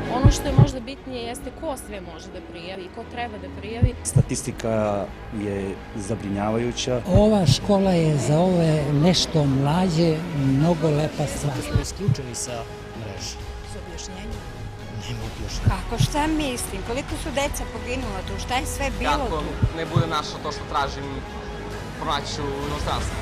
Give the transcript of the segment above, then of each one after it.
Ono što je možda bitnije jeste ko sve može da prijavi i ko treba da prijavi. Statistika je zabrinjavajuća. Ova škola je za ove nešto mlađe mnogo lepa stvar. Smo isključeni sa mreže. S objašnjenjem? Nema objašnjenja. Kako, šta mislim? Koliko su deca poginula tu? Šta je sve bilo tu? Kako ne bude našo to što tražim, pronaći u inostranstvu.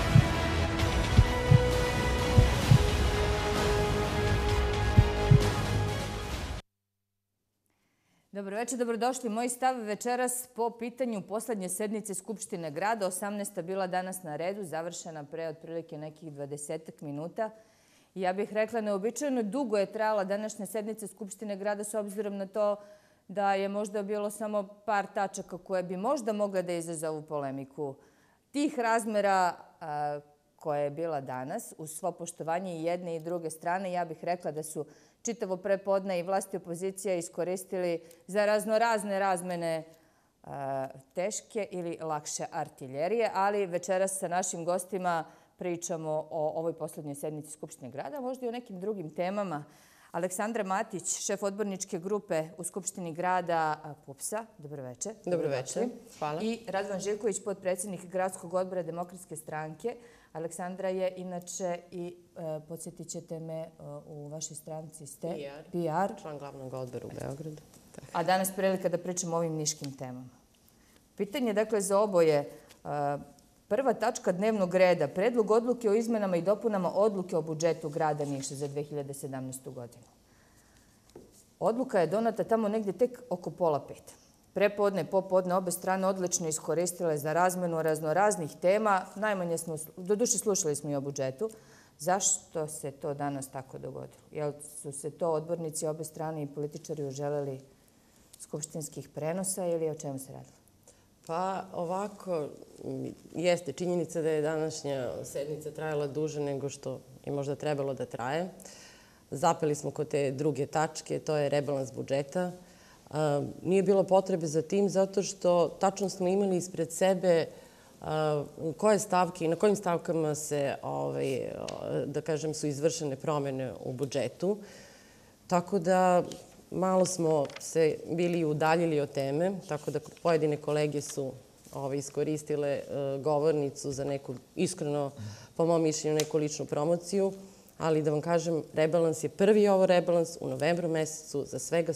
Dobro večer, dobrodošli. Moj stav večeras po pitanju poslednje sednice Skupštine grada. 18. bila danas na redu, završena pre otprilike nekih 20 minuta. Ja bih rekla, neobičajno dugo je trajala današnja sednica Skupštine grada s obzirom na to da je možda bilo samo par tačaka koje bi možda mogle da izazovu polemiku. Tih razmera koja je bila danas, uz svo poštovanje i jedne i druge strane, ja bih rekla da su čitavo prepodne i vlast i opozicija iskoristili za raznorazne razmene teške ili lakše artiljerije, ali večeras sa našim gostima pričamo o ovoj poslednjoj sednici Skupštine grada, možda i o nekim drugim temama. Aleksandra Matić, šef odborničke grupe u Skupštini grada PUPS-a. Dobro večer. Dobro večer. Hvala. I Radovan Živković, potpredsjednik Gradskog odbora Demokratske stranke. Aleksandra je inače i, podsjetit ćete me, u vašoj stranci ste PR. Član glavnog odbora u Beogradu. A danas prilika da pričamo o ovim niškim temama. Pitanje, dakle, za oboje. Prva tačka dnevnog reda, predlog odluke o izmenama i dopunama odluke o budžetu grada Niša za 2017. godinu. Odluka je donata tamo negdje tek oko 4:30. Prepodne, popodne, obe strane odlično iskoristile za razmenu raznoraznih tema. Najmanje smo, doduše slušali smo i o budžetu. Zašto se to danas tako dogodilo? Jel su se to odbornici obe strane i političari uželeli skupštinskih prenosa ili o čemu se radilo? Pa ovako, jeste činjenica da je današnja sednica trajala duže nego što je možda trebalo da traje. Zapeli smo kod te druge tačke, to je rebalans budžeta. Nije bilo potrebe za tim zato što tačno smo imali ispred sebe koje stavke i na kojim stavkama se, da kažem, su izvršene promene u budžetu. Tako da malo smo se bili udaljili od teme, tako da pojedine kolege su iskoristile govornicu za neku, iskreno, po mom mišljenju, neku ličnu promociju. Ali da vam kažem, rebalans je prvi ovo rebalans u novembru mesecu za svega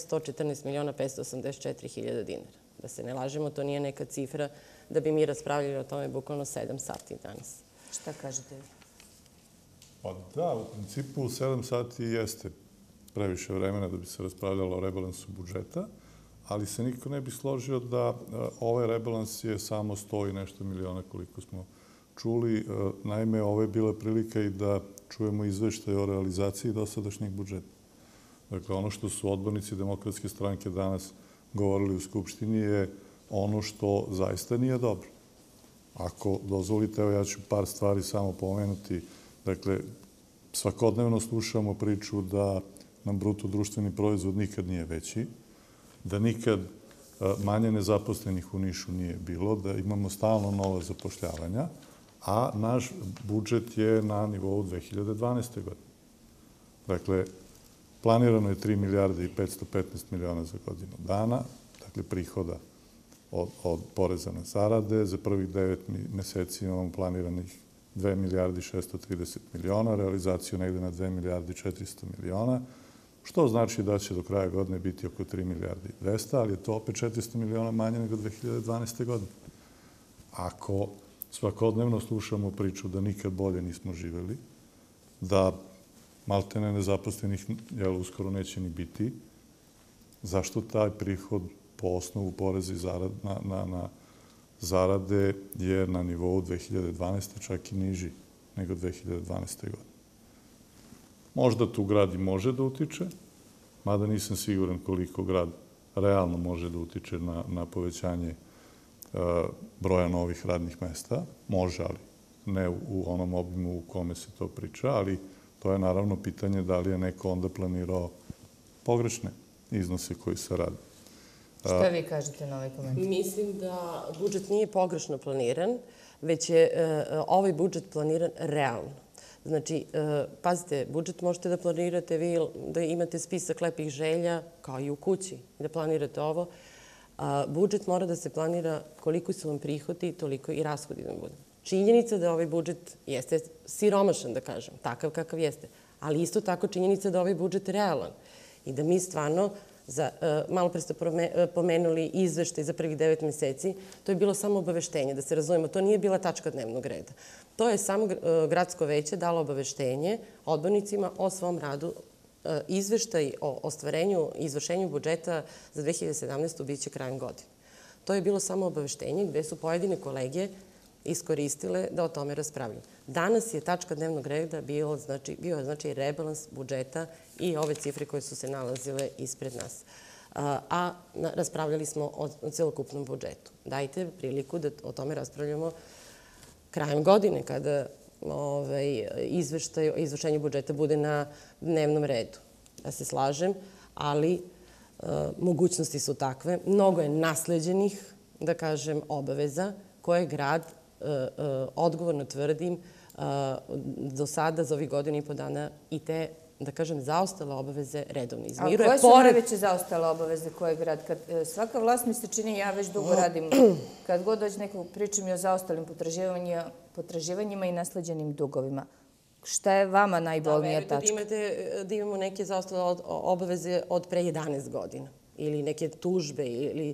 114.584.000 dinara. Da se ne lažemo, to nije neka cifra da bi mi raspravljali o tome bukvalno 7 sati danas. Šta kažete vi? Pa da, u principu 7 sati jeste previše vremena da bi se raspravljalo o rebalansu budžeta, ali se niko ne bi složio da ovaj rebalans je samo 100 i nešto miliona koliko smo čuli. Naime, ovo je bila prilika i da čujemo izveštaj o realizaciji dosadašnjeg budžeta. Dakle, ono što su odbornici Demokratske stranke danas govorili u Skupštini je ono što zaista nije dobro. Ako dozvolite, evo ja ću par stvari samo pomenuti. Dakle, svakodnevno slušamo priču da nam bruto društveni proizvod nikad nije veći, da nikad manje nezaposlenih u Nišu nije bilo, da imamo stalno nova zapošljavanja, a naš budžet je na nivou 2012. godine. Dakle, planirano je 3 milijarde i 515 miliona za godinu dana, dakle prihoda od poreza na zarade. Za prvih 9 meseci imamo planiranih 2 milijarde i 630 miliona, realizaciju negde na 2 milijarde i 400 miliona, što znači da će do kraja godine biti oko 3 milijarde i 200, ali je to opet 400 miliona manje nego 2012. godine. Ako svakodnevno slušamo priču da nikad bolje nismo živeli, da maltene nezaposlenih uskoro neće ni biti, zašto taj prihod po osnovu poreza i na zarade je na nivou 2012. čak i niži nego 2012. godine? Možda tu grad i može da utiče, mada nisam siguran koliko grad realno može da utiče na povećanje broja novih radnih mesta. Može, ali ne u onom obimu u kome se to priča, ali to je naravno pitanje da li je neko onda planirao pogrešne iznose koji se rade. Šta vi kažete na ovaj komentar? Mislim da budžet nije pogrešno planiran, već je ovaj budžet planiran realno. Znači, pazite, budžet možete da planirate vi, da imate spisak lepih želja, kao i u kući, da planirate ovo. Budžet mora da se planira koliko su vam prihodi, toliko i rashodi da budu. Činjenica da ovaj budžet jeste siromašan, da kažem, takav kakav jeste, ali isto tako činjenica da ovaj budžet je realan i da mi stvarno, malo pre ste pomenuli izveštaj za prvih 9 meseci, to je bilo samo obaveštenje, da se razumemo, to nije bila tačka dnevnog reda. To je samo gradsko veće dalo obaveštenje odbornicima o svom radu. Izveštaj o ostvarenju i izvršenju budžeta za 2017. biće krajem godine. To je bilo samo obaveštenje gde su pojedine kolege iskoristile da o tome raspravljaju. Danas je tačka dnevnog reda bio je rebalans budžeta i ove cifre koje su se nalazile ispred nas. A raspravljali smo o celokupnom budžetu. Dajte priliku da o tome raspravljamo krajem godine, kada izveštaj o izvršenju budžeta bude na dnevnom redu. Ja se slažem, ali mogućnosti su takve. Mnogo je nasleđenih, da kažem, obaveza koje grad, odgovorno tvrdim, do sada za ovih godinu i po dana i te, da kažem, zaostale obaveze redovno izmiruje. A koje su najveće zaostale obaveze koje grad? Svaka vlast mi se čini, ja već dugo radim, kad god dođe neko priča mi o zaostalim potraživanjima i nasleđenim dugovima. Šta je vama najbolnija tačka? Da imamo neke zaostale obaveze od pre 11 godina ili neke tužbe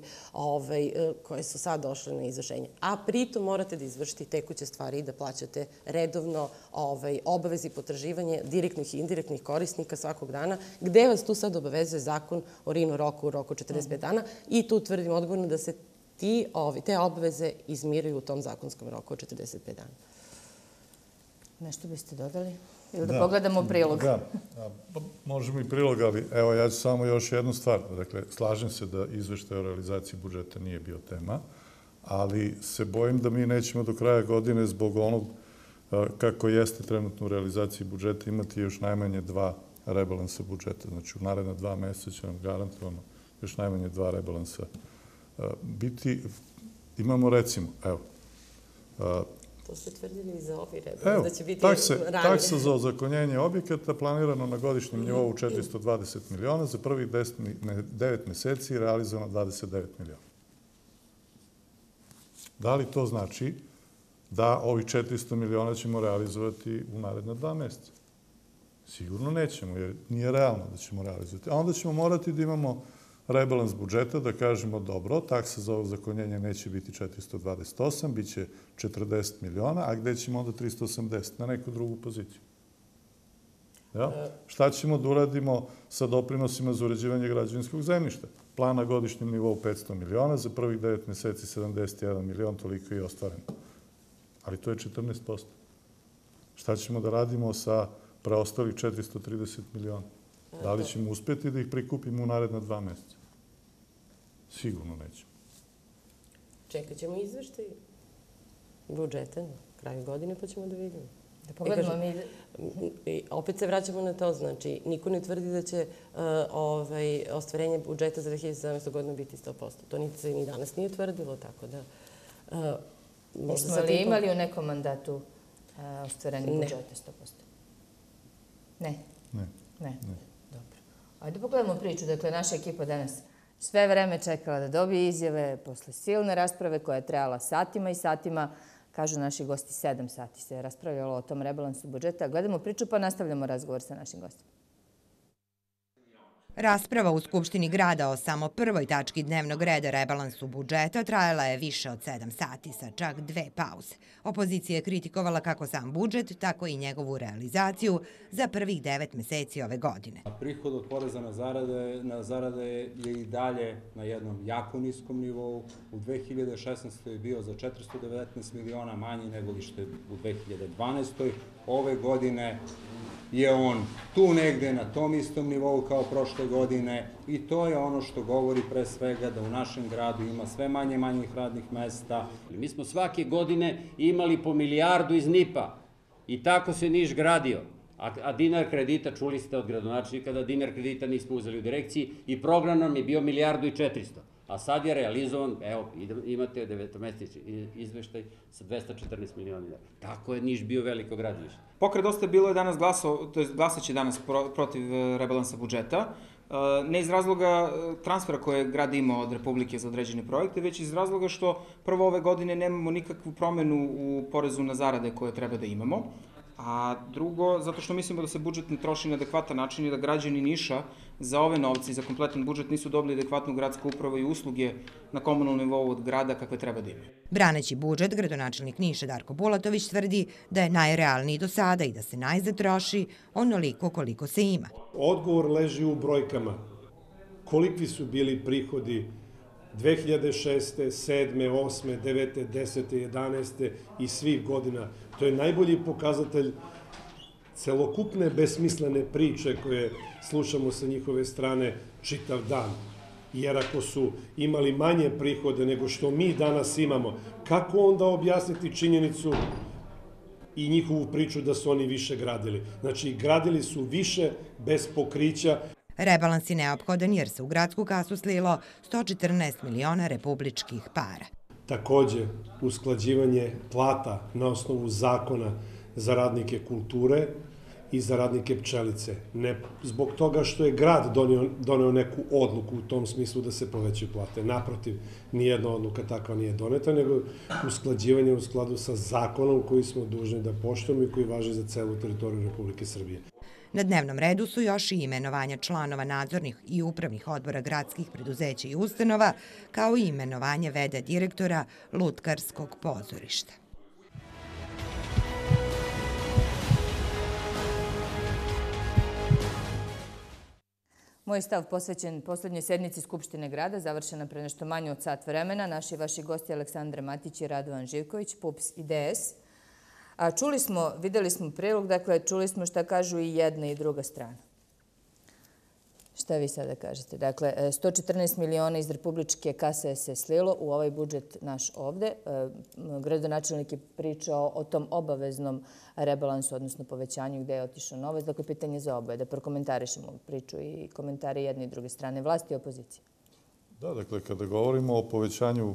koje su sad došle na izvršenje. A pritom morate da izvršite tekuće stvari i da plaćate redovno obavezi potraživanje direktnih i indirektnih korisnika svakog dana. Gde vas tu sad obavezuje zakon o RINO roku u roku 45 dana i tu tvrdim odgovorno da se te obaveze izmiruju u tom zakonskom roku od 45 dana. Nešto biste dodali? Ili da pogledamo prilog? Da, možemo i prilog, ali evo ja ću samo još jednu stvar. Dakle, slažem se da izveštaj o realizaciji budžeta nije bio tema, ali se bojim da mi nećemo do kraja godine zbog onog kako jeste trenutno u realizaciji budžeta imati još najmanje 2 rebalansa budžeta. Znači, u naredna 2 meseca će nam garantovano još najmanje 2 rebalansa biti. Imamo recimo, evo, to ste tvrdili i za ovi rebalans, da će biti ranije. Taksa za ozakonjenje objekata planirano na godišnjem nivou 420 miliona, za prvih 9 meseci realizovano 29 miliona. Da li to znači da ovih 400 miliona ćemo realizovati u naredna 2 meseca? Sigurno nećemo, jer nije realno da ćemo realizovati. A onda ćemo morati da imamo rebalans budžeta, da kažemo dobro, taksa za ozakonjenje neće biti 428, bit će 40 miliona, a gde ćemo onda 380? Na neku drugu poziciju. Šta ćemo da uradimo sa doprinosima za uređivanje građevinskog zemljišta? Plan na godišnjem nivou 500 miliona, za prvih 9 meseci 71 milion, toliko je ostvareno. Ali to je 14%. Šta ćemo da radimo sa preostalih 430 miliona? Da li ćemo uspeti da ih prikupimo u naredna 2 meseca? Sigurno nećemo. Čekat ćemo izveštaj budžeta na kraju godine, pa ćemo da vidimo. Da pogledamo mi... Opet se vraćamo na to, znači, niko ne tvrdi da će ostvarenje budžeta za 2017. godinu biti 100%. To ni danas nije tvrdilo, tako da... Smo li imali u nekom mandatu ostvarenje budžeta 100%? Ne. Ne. Dobro. Ajde pogledamo priču. Dakle, naša ekipa danas sve vreme čekala da dobije izjave posle silne rasprave koja je trajala satima i satima. Kažu naši gosti 7 sati se raspravljalo o tom rebalansu budžeta. Gledamo priču pa nastavljamo razgovor sa našim gostima. Rasprava u Skupštini grada o samo prvoj tački dnevnog reda rebalansu budžeta trajala je više od 7 sati sa čak 2 pauze. Opozicija je kritikovala kako sam budžet, tako i njegovu realizaciju za prvih 9 meseci ove godine. Prihod od poreza na zarade je i dalje na jednom jako niskom nivou. U 2016. je bio za 419 miliona manji nego li što je u 2012. Ove godine je on tu negde na tom istom nivou kao prošle godine i to je ono što govori pre svega da u našem gradu ima sve manje manjih radnih mesta. Mi smo svake godine imali po milijardu iz NIP-a i tako se Niš gradio. A dinar kredita, čuli ste od gradonačelnika da dinar kredita nismo uzeli u direkciji i program nam je bio 1.400.000.000. A sad je realizovan, evo, imate 9-mesečni izveštaj sa 214 miliona dinara. Tako je Niš bio veliko gradilište. Pokret Dosta je bilo je danas glasao, to jest glasaće danas protiv rebalansa budžeta, ne iz razloga transfera koje grad ima od Republike za određene projekte, već iz razloga što prvo ove godine nemamo nikakvu promenu u porezu na zarade koje treba da imamo, a drugo, zato što mislimo da se budžet ne troši na adekvatan način i da građani Niša za ove novce i za kompletan budžet nisu dobili adekvatnu gradsku upravu i usluge na komunalnom nivou od grada kakve treba da imaju. Braneći budžet, gradonačelnik Niša Darko Bulatović tvrdi da je najrealniji do sada i da se najzad troši onoliko koliko se ima. Odgovor leži u brojkama. Koliki su bili prihodi 2006. 7. 8. 9. 10. 11. i svih godina. To je najbolji pokazatelj celokupne besmislene priče koje slušamo sa njihove strane čitav dan. Jer ako su imali manje prihode nego što mi danas imamo, kako onda objasniti činjenicu i njihovu priču da su oni više gradili? Znači, gradili su više bez pokrića. Rebalans je neophodan jer se u gradsku kasu slilo 114 miliona republičkih para. Takođe, usklađivanje plata na osnovu zakona za radnike kulture i za radnike pčelice. Ne zbog toga što je grad doneo neku odluku u tom smislu da se povećaju plate. Naprotiv, nijedna odluka takva nije doneta, nego usklađivanje u skladu sa zakonom koji smo dužni da poštujemo i koji važi za celu teritoriju Republike Srbije. Na dnevnom redu su još i imenovanja članova nadzornih i upravnih odbora gradskih preduzeća i ustanova, kao i imenovanje v.d. direktora Lutkarskog pozorišta. Moj stav posvećen poslednjoj sednici Skupštine grada, završena pre nešto manje od sat vremena. Naši i vaši gosti Aleksandra Matić i Radovan Živković, PUPS i DS. A čuli smo, videli smo prilog, dakle, čuli smo šta kažu i jedna i druga strana. Šta vi sada kažete? Dakle, 114 miliona iz republičke kase se slilo u ovaj budžet naš ovde. Gradonačelnik je pričao o tom obaveznom rebalansu, odnosno povećanju gde je otišao novac. Dakle, pitanje za oboje, da prokomentarišemo priču i komentari jedne i druge strane, vlasti i opozicije. Da, dakle, kada govorimo o povećanju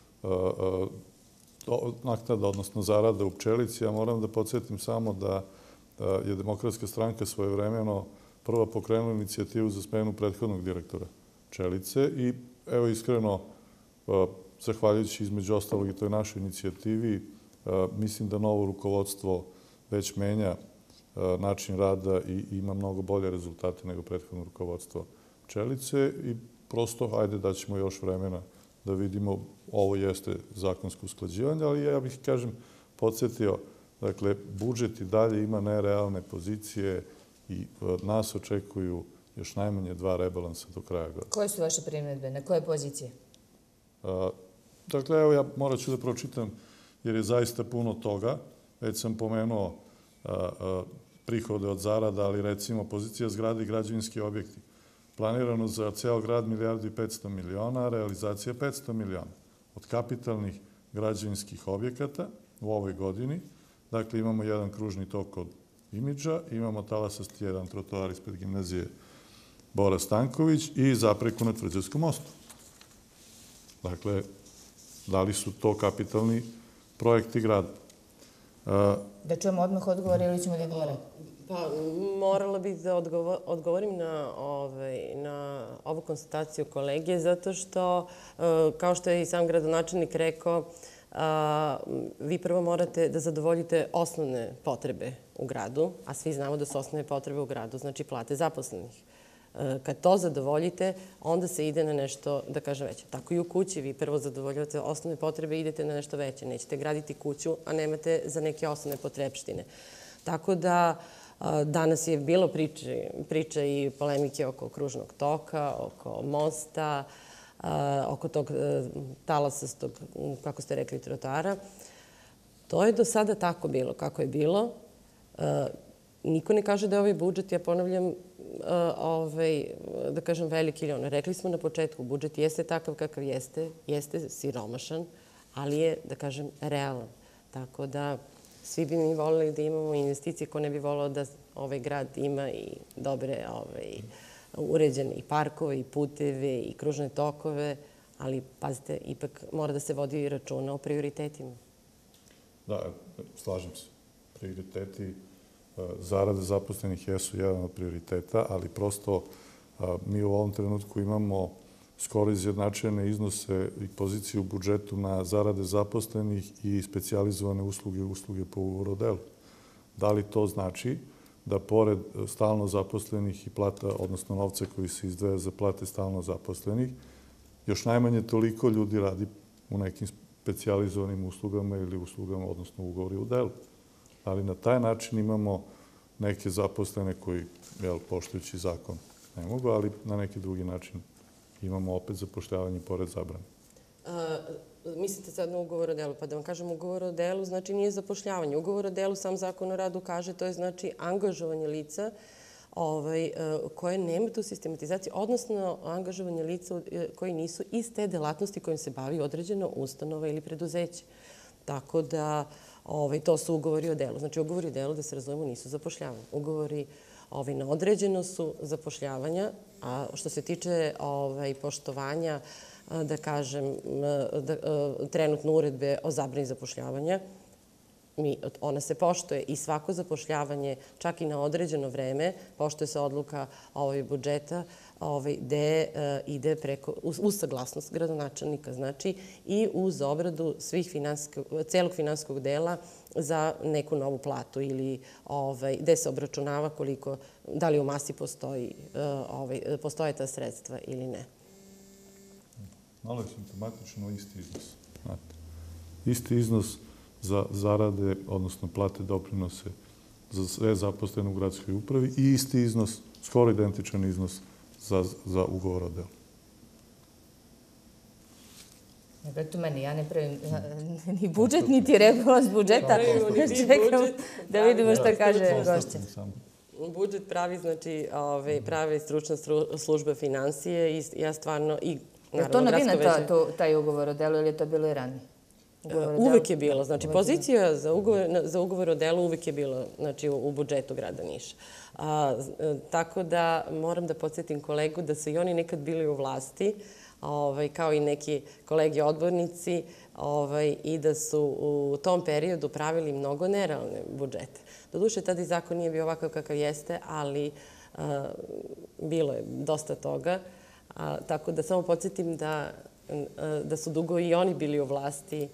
naknada, odnosno zarada u pčelici, ja moram da podsjetim samo da je Demokratska stranka svojevremeno prva pokrenula inicijativu za smenu prethodnog direktora pčelice i evo iskreno, zahvaljujući između ostalog i toj našoj inicijativi, mislim da novo rukovodstvo već menja način rada i ima mnogo bolje rezultate nego prethodno rukovodstvo pčelice i prosto, hajde da ćemo još vremena da vidimo, ovo jeste zakonsko usklađivanje, ali ja bih, kažem, podsjetio, dakle, budžet i dalje ima nerealne pozicije i nas očekuju još najmanje 2 rebalansa do kraja godine. Koje su vaše primjedbe? Na koje pozicije? Dakle, evo ja morat ću da pročitam jer je zaista puno toga. Već sam pomenuo prihode od zarada, ali recimo pozicija zgrade i građevinski objekti. Planirano za ceo grad 1.500 miliona, a realizacija 500 miliona. Od kapitalnih građevinskih objekata u ovoj godini, dakle imamo jedan kružni tok od Imidža, imamo talasasti jedan trotoar ispred gimnazije Bora Stanković i zapreku na Tvrđavskom mostu. Dakle, da li su to kapitalni projekti grada? Da čujemo odmah odgovor ili ćemo da odgovorati? Pa, morala bih da odgovorim na ovu konstataciju kolege, zato što, kao što je i sam gradonačelnik rekao, vi prvo morate da zadovoljite osnovne potrebe u gradu, a svi znamo da su osnovne potrebe u gradu, znači plate zaposlenih. Kad to zadovoljite, onda se ide na nešto, da kažem, veće. Tako i u kući, vi prvo zadovoljavate osnovne potrebe i idete na nešto veće. Nećete graditi kuću, a nemate za neke osnovne potrebštine. Tako da danas je bilo priča i polemike oko kružnog toka, oko mosta, oko tog talasastog, kako ste rekli, trotoara. To je do sada tako bilo kako je bilo. Niko ne kaže da je ovaj budžet, ja ponavljam, da kažem, veliki ili ono. Rekli smo na početku, budžet jeste takav kakav jeste, jeste siromašan, ali je, da kažem, realan. Tako da svi bi mi volili da imamo investicije, ko ne bi volao da ovaj grad ima i dobre uređene i parkove, i puteve, i kružne tokove, Ali, pazite, ipak mora da se vodi računa o prioritetima. Da, slažem se. Prioriteti zarade zaposlenih jesu jedan od prioriteta, ali prosto mi u ovom trenutku imamo skoro izjednačene iznose i pozicije u budžetu na zarade zaposlenih i specijalizovane usluge po ugovoru o delu. Da li to znači da pored stalno zaposlenih i plata, odnosno novca koji se izdvaja za plate stalno zaposlenih, još najmanje toliko ljudi radi u nekim specijalizovanim uslugama ili uslugama, odnosno ugovori o delu. Ali na taj način imamo neke zaposlene koji, poštujući zakon, ne mogu, ali na neki drugi način imamo opet zapošljavanje pored zabrane. Mislite sad na ugovor o delu, pa da vam kažem, ugovor o delu znači nije zapošljavanje. Ugovor o delu, sam zakon o radu kaže, to je znači angažovanje lica koje nema tu sistematizaciju, odnosno angažovanje lica koji nisu iz te delatnosti kojim se bavi određena ustanova ili preduzeće. Tako da to su ugovori o delu. Znači, ugovori o delu, da se razumemo, nisu zapošljavanje. Ugovori na određeno su zapošljavanja, a što se tiče poštovanja, da kažem, trenutno uredbe o zabrani zapošljavanja, ona se poštuje i svako zapošljavanje, čak i na određeno vreme, poštuje se odluka budžeta, gde ide uz saglasnost gradonačelnika, znači i uz obradu celog finansijskog dela za neku novu platu ili gde se obračunava da li u masi postoje ta sredstva ili ne. Malo je simptomatično isti iznos. Isti iznos za zarade, odnosno plate doprinose za sve zaposlene u gradskoj upravi i isti iznos, skoro identičan iznos za ugovor o delu. Eto meni, ja ne pravim ni budžet, niti rebalans budžeta. Čekam da vidimo šta kaže gošća. Budžet pravi, znači, pravi stručna služba financije i ja stvarno i je to novina, taj ugovor o delu, ili je to bilo i ranije? Uvek je bilo. Znači, pozicija za ugovor o delu uvek je bila u budžetu grada Niša. Tako da moram da podsjetim kolegu da su i oni nekad bili u vlasti, kao i neki kolege odbornici, i da su u tom periodu pravili mnogo nerealne budžete. Doduše, tada i zakon nije bio ovakav kakav jeste, ali bilo je dosta toga. Tako da samo podsjetim da su dugo i oni bili u vlasti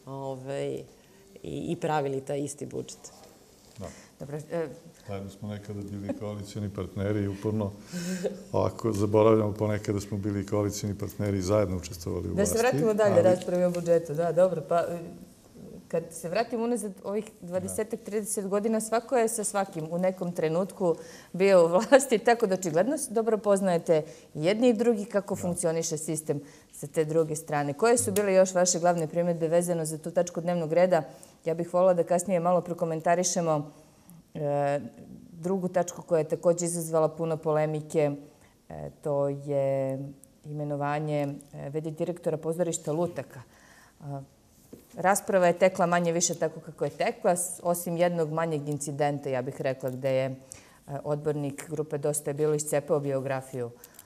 i pravili taj isti budžet. Da. Zajedno smo nekada bili koalicijni partneri i uporno ovako zaboravljamo ponekada smo bili koalicijni partneri i zajedno učestvovali u vlasti. Da se vratimo dalje raspravi o budžetu. Da, dobro. Pa kad se vratimo unazad ovih 20-30 godina, svako je sa svakim u nekom trenutku bio u vlasti, tako da očigledno dobro poznajete jedni i drugi kako funkcioniše sistem sa te druge strane. Koje su bile još vaše glavne primjedbe vezano za tu tačku dnevnog reda? Ja bih voljela da kasnije malo prokomentarišemo drugu tačku koja je također izazvala puno polemike. To je imenovanje v.d. direktora pozorišta Lutaka. Rasprava je tekla manje više tako kako je tekla, osim jednog manjeg incidenta, ja bih rekla, gde je odbornik grupe Dosta je bilo iscepao biografiju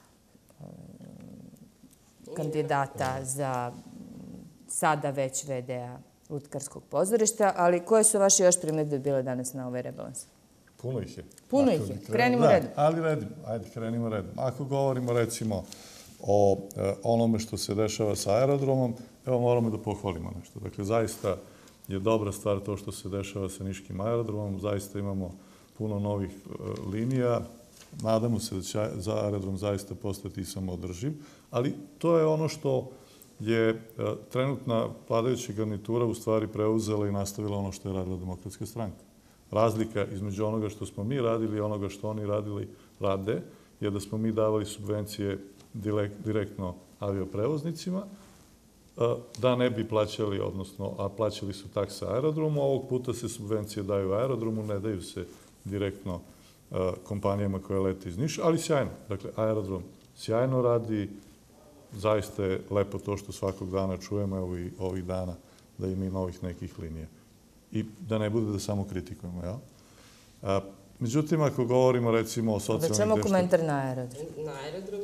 kandidata za sada već v.d.-a Lutkarskog pozorišta. Ali koje su vaše još primjedbe bile danas na ovaj rebalans? Puno ih je. Puno ih je. Krenimo redom. Ali redom. Ajde, krenimo redom. Ako govorimo recimo o onome što se dešava sa aerodromom, evo moramo da pohvalimo nešto. Dakle, zaista je dobra stvar to što se dešava sa niškim aerodromom. Zaista imamo puno novih linija. Nadamo se da će za aerodrom zaista postati i samoodrživ. Ali to je ono što je trenutna vladajuća garnitura u stvari preuzela i nastavila ono što je radila Demokratska stranka. Razlika između onoga što smo mi radili i onoga što oni rade je da smo mi davali subvencije direktno avioprevoznicima, da ne bi plaćali, odnosno, a plaćali su takse aerodromu. Ovog puta se subvencije daju aerodromu, ne daju se direktno kompanijama koje lete iz Niša, ali sjajno. Dakle, aerodrom sjajno radi, zaista je lepo to što svakog dana čujemo, evo i ovih dana, da ima i novih nekih linija. I da ne bude da samo kritikujemo, jel? Međutim, ako govorimo recimo o socijalnih... Da čemu komentar na aerodrom? Na aerodrom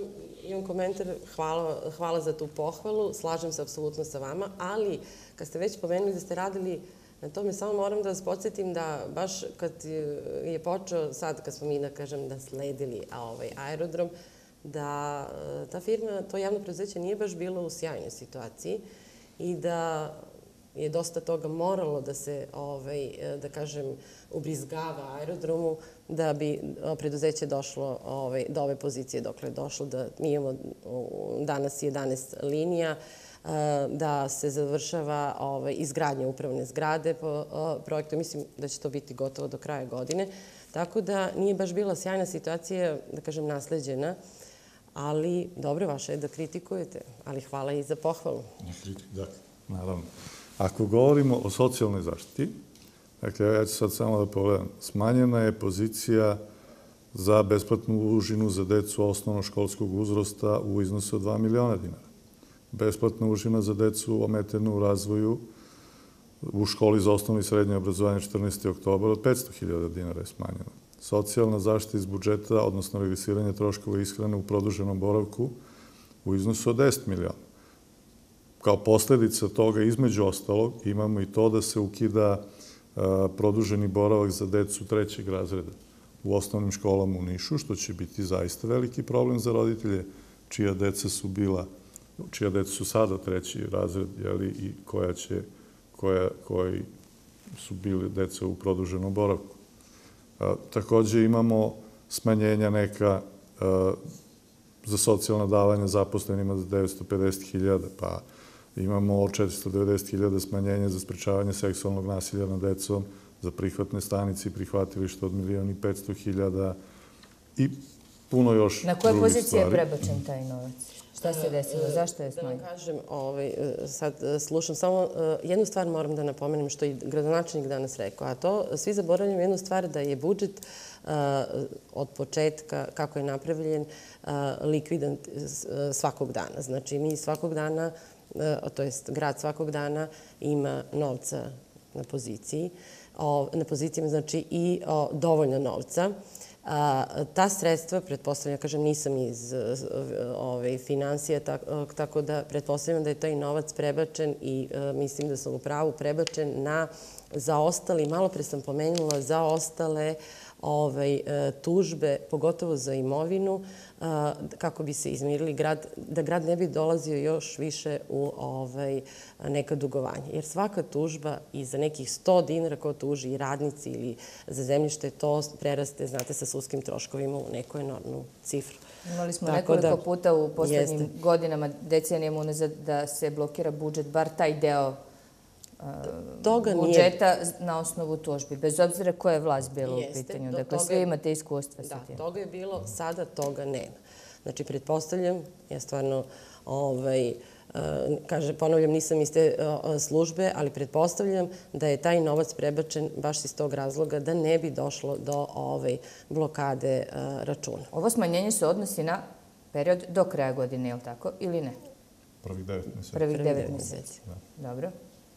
imam komentar, hvala za tu pohvalu, slažem se apsolutno sa vama, ali kad ste već pomenuli da ste radili na tome, samo moram da vas podsjetim da baš kad je počeo, sad kad smo mi, da kažem, da sledili aerodrom, da ta firma, to javno preduzeće nije baš bilo u sjajnoj situaciji i da je dosta toga moralo da se, da kažem, ubrizgava aerodromu da bi preduzeće došlo do ove pozicije dokle je došlo, da mi imamo danas 11 linija, da se završava izgradnja upravne zgrade po projektu. Mislim da će to biti gotovo do kraja godine. Tako da nije baš bila sjajna situacija, da kažem, nasleđena, ali dobro, vaše je da kritikujete, ali hvala i za pohvalu. Da, naravno. Ako govorimo o socijalnoj zaštiti, dakle, ja ću sad samo da pogledam, smanjena je pozicija za besplatnu užinu za decu osnovnoškolskog uzrasta u iznosu od 2 miliona dinara. Besplatna užina za decu ometenu u razvoju u školi za osnovno i srednje obrazovanje 14. oktobar od 500.000 dinara je smanjena. Socijalna zaštita iz budžeta, odnosno regresiranje troškova ishrane u produženom boravku u iznosu od 10 miliona. Kao posledica toga, između ostalog, imamo i to da se ukida produženi boravak za decu 3. razreda u osnovnim školama u Nišu, što će biti zaista veliki problem za roditelje čija deca su sada 3. razred i koji su bili deca u produženom boravku. Takođe imamo smanjenja neka za socijalna davanja zaposlenima za 950.000, pa imamo 490.000 smanjenja za sprečavanje seksualnog nasilja nad decom, za prihvatne stanice i prihvatilišta od 1.500.000 i puno još drugih stvari. Na koje pozicije je prebačen taj novac? Šta se desilo? Zašto je smanjen? Da vam kažem, sad slušam, samo jednu stvar moram da napomenem što je gradonačelnik danas rekao, a to svi zaboravljamo jednu stvar da je budžet od početka, kako je napravljen, likvidan svakog dana. Znači, mi svakog dana, to jest grad svakog dana ima novca na poziciji, na pozicijama znači i dovoljno novca. Ta sredstva, pretpostavljam, kažem, nisam iz finansija, tako da pretpostavljam da je taj novac prebačen i mislim da sam u pravu prebačen na zaostali, malo pre sam pomenula, zaostale tužbe, pogotovo za imovinu, kako bi se izmirili da grad ne bi dolazio još više u neka dugovanja. Jer svaka tužba i za nekih 100 dinara ko tuži i radnici ili za zemljište, to preraste, znate, sa sudskim troškovima u neku enormnu cifru. Imali smo nekoliko puta u poslednjim godinama, decenijama unazad, da se blokira budžet, bar taj deo budžeta na osnovu tužbi, bez obzira koja je vlast bila u pitanju. Dakle, svi imate iskustva sa tim. Da, toga je bilo, sada toga nema. Znači, pretpostavljam, ja stvarno, ponavljam, nisam iz te službe, ali pretpostavljam da je taj novac prebačen baš iz tog razloga da ne bi došlo do blokade računa. Ovo smanjenje se odnosi na period do kraja godine, je li tako, ili ne? Prvih 9 meseci. Prvih 9 meseci. Dobro.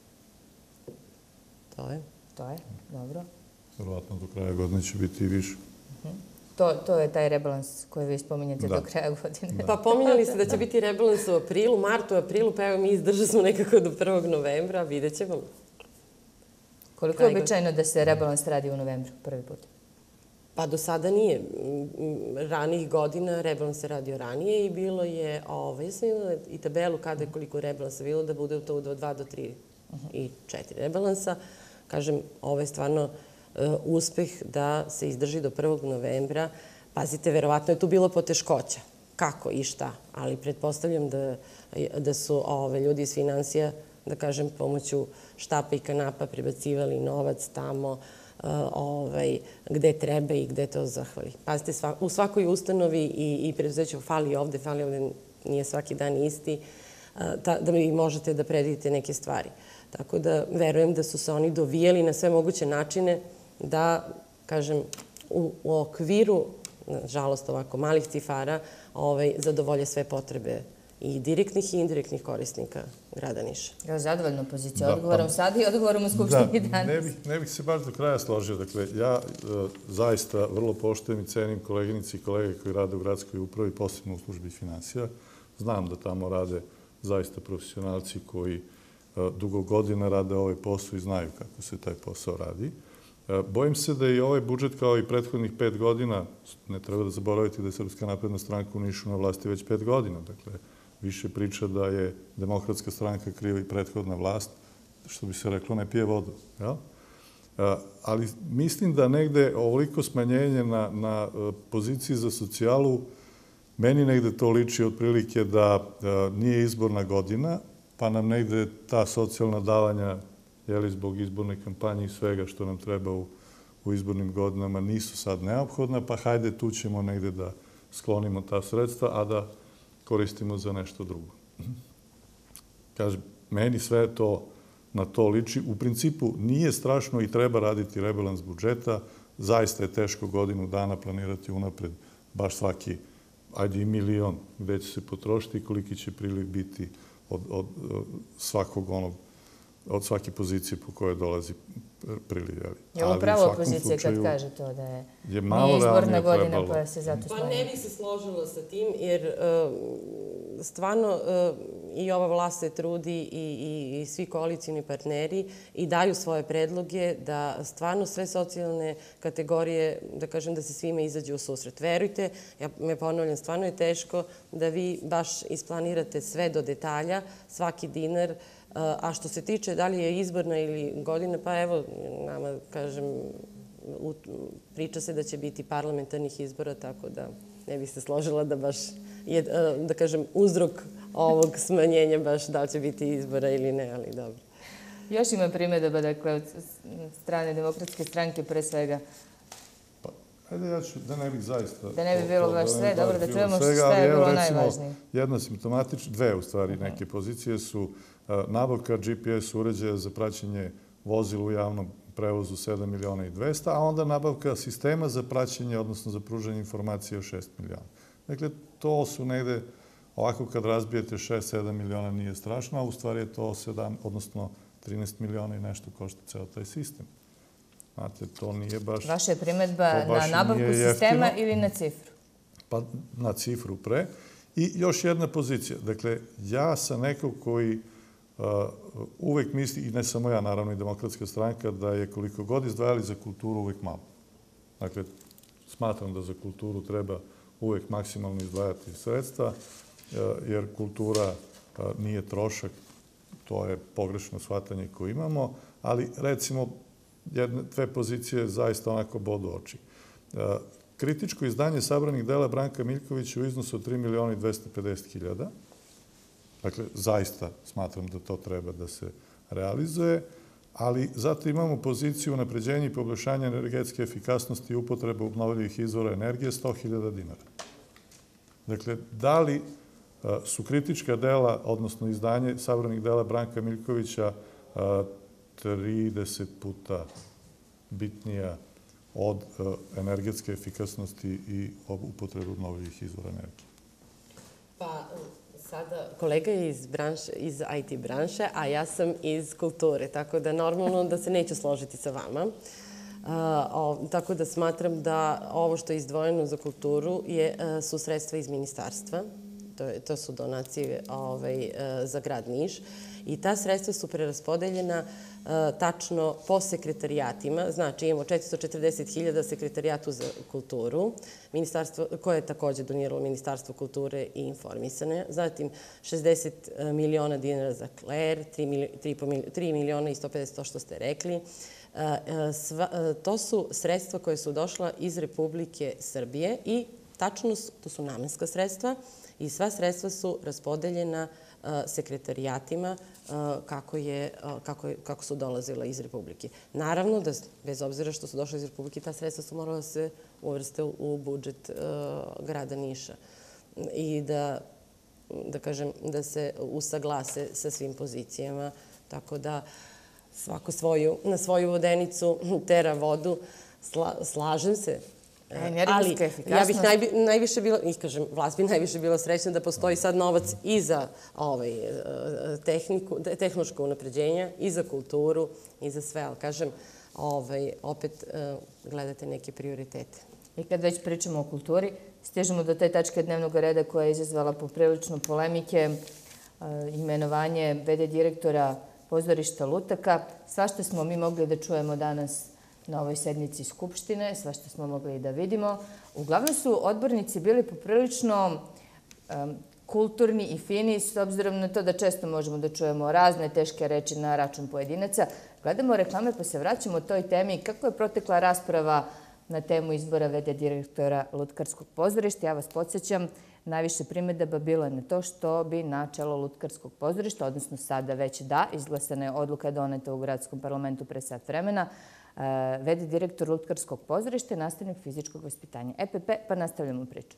To je, dobro. Verovatno do kraja godine će biti i više. To je taj rebalans koji vi spominjete do kraja godine. Pa pominjali ste da će biti rebalans u aprilu, martu, aprilu, pa evo mi izdržali smo nekako do 1. novembra, vidjet ćemo. Koliko je običajno da se rebalans radi u novembru prvi put? Pa do sada nije. Ranijih godina rebalans se radio ranije i bilo je, ja sam imala i tabelu kada je koliko rebalansa bilo, da bude to do 2 do 3 i 4 rebalansa. Kažem, ovo je stvarno uspeh da se izdrži do 1. novembra. Pazite, verovatno je tu bilo poteškoća. Kako i šta? Ali pretpostavljam da su ljudi iz finansija, da kažem, pomoću štapa i kanapa prebacivali novac tamo gde treba i gde to zahvali. Pazite, u svakoj ustanovi i preduzeću fali ovde, nije svaki dan isti, da vi možete da predvidite neke stvari. Tako da verujem da su se oni dovijeli na sve moguće načine da, kažem, u okviru, nažalost ovako, malih cifara, zadovolje sve potrebe i direktnih i indirektnih korisnika grada Niša. Evo, zadovoljna pozicija. Odgovorom sad i odgovorom u Skupštini danas. Ne bih se baš do kraja složio. Dakle, ja zaista vrlo poštujem i cenim koleginici i kolege koji rade u gradskoj upravi, posebno u službi finansija. Znam da tamo rade zaista profesionalci koji dugo godina rade ovaj posao i znaju kako se taj posao radi. Bojim se da i ovaj budžet, kao i prethodnih 5 godina, ne treba da zaboraviti da je Srpska napredna stranka u Nišu na vlasti već 5 godina. Dakle, više priča da je Demokratska stranka kriva i prethodna vlast, što bi se reklo, ne pije vodu. Ali mislim da negde ovoliko smanjenje na poziciji za socijalu, meni negde to liči otprilike da nije izborna godina, pa nam negde ta socijalna davanja, zbog izborne kampanje i svega što nam treba u izbornim godinama, nisu sad neophodna, pa hajde tu ćemo negde da sklonimo ta sredstva, a da koristimo za nešto drugo. Kažem, meni sve to na to liči. U principu nije strašno i treba raditi rebalans budžeta. Zaista je teško godinu dana planirati unapred baš svaki, ajde i milion, gde će se potrošiti i koliki će priliv biti od svakog onog, od svake pozicije po kojoj dolazi priliv. Je li pravo opozicija kad kaže to da je nije izborna godina koja se zato smanjuje? Pa ne bih se složila sa tim, jer stvarno i ova vlast se trudi i svi koalicijni partneri i daju svoje predloge da stvarno sve socijalne kategorije, da kažem da se svima izađe u susret. Verujte, ja me ponavljam, stvarno je teško da vi baš isplanirate sve do detalja, svaki dinar. A što se tiče da li je izborna ili godina, pa evo, nama, kažem, priča se da će biti parlamentarnih izbora, tako da ne bih se složila da baš je, da kažem, uzrok ovog smanjenja baš da li će biti izbora ili ne, ali dobro. Još ima primjedaba, dakle, od strane Demokratske stranke pre svega. Ajde, ja ću, da ne bih zaista... Da ne bi bilo baš sve, dobro, da čujemo što je bilo najvažnije. Jedna simptomatična, dve u stvari neke pozicije su nabavka GPS uređaja za praćenje vozila u javnom prevozu 7.200.000, a onda nabavka sistema za praćenje, odnosno za pružanje informacije o 6 miliona. Dakle, to su negde, ovako kad razbijete 6-7 miliona nije strašno, a u stvari je to 7, odnosno 13 miliona i nešto košta ceo taj sistem. Znate, to nije baš... Vaša je primedba na nabavku sistema ili na cifru? Pa na cifru pre. I još jedna pozicija. Dakle, ja sam neko koji uvek misli, i ne samo ja, naravno i Demokratska stranka, da je koliko god izdvajali za kulturu uvek malo. Dakle, smatram da za kulturu treba uvek maksimalno izdvajati sredstva, jer kultura nije trošak, to je pogrešno shvatanje koje imamo, ali recimo dve pozicije zaista onako bodu oči. Kritičko izdanje sabranih dela Branka Miljkovića u iznosu od 3.250.000. Dakle, zaista smatram da to treba da se realizuje, ali zato imamo poziciju unapređenja i poboljšanja energetske efikasnosti i upotrebe obnovljivih izvora energije 100.000 dinara. Dakle, da li su kritička dela, odnosno izdanje sabranih dela Branka Miljkovića 30 puta bitnija od energetske efikasnosti i upotrebe obnovljivih izvora energije? Pa, sada kolega je iz IT branše, a ja sam iz kulture, tako da normalno da se neću složiti sa vama. Tako da smatram da ovo što je izdvojeno za kulturu su sredstva iz ministarstva. To su donacije za grad Niš. I ta sredstva su preraspodeljena tačno po sekretarijatima. Znači, imamo 440.000 sekretarijatu za kulturu, koje je takođe doniralo Ministarstvo kulture i informisanja. Zatim, 60 miliona dinara za KLER, 3 miliona i 150, to što ste rekli. To su sredstva koje su došla iz Republike Srbije i tačno to su namenska sredstva i sva sredstva su raspodeljena sekretarijatima kako su dolazila iz Republike. Naravno da, bez obzira što su došle iz Republike, ta sredstva su morala da se uvrste u budžet grada Niša i da kažem, da se usaglase sa svim pozicijama, tako da svako na svoju vodenicu tera vodu. Slažem se Ali ja bih najviše bila, i kažem, vlast bi najviše bila srećna da postoji sad novac i za tehnološko unapređenja, i za kulturu, i za sve, ali kažem, opet gledate neke prioritete. I kad već pričamo o kulturi, stižemo do te tačke dnevnog reda koja je izazvala poprilično polemike, imenovanje v.d. direktora pozorišta Lutaka. Svašta smo mi mogli da čujemo danas na ovoj sednici Skupštine, svašta smo mogli i da vidimo. Uglavnom su odbornici bili poprilično kulturni i fini, s obzirom na to da često možemo da čujemo razne teške reči na račun pojedinaca. Gledamo reklame pa se vraćamo o toj temi. Kako je protekla rasprava na temu izbora v.d. direktora Lutkarskog pozorišta? Ja vas podsjećam, najviše primedaba bilo je na to što bi na čelo Lutkarskog pozorišta, odnosno sada već izglasana je odluka doneta u gradskom parlamentu pre sat vremena, v.d. direktor Lutkarskog pozorišta i nastavnik fizičkog vaspitanja EPP, pa nastavljamo priču.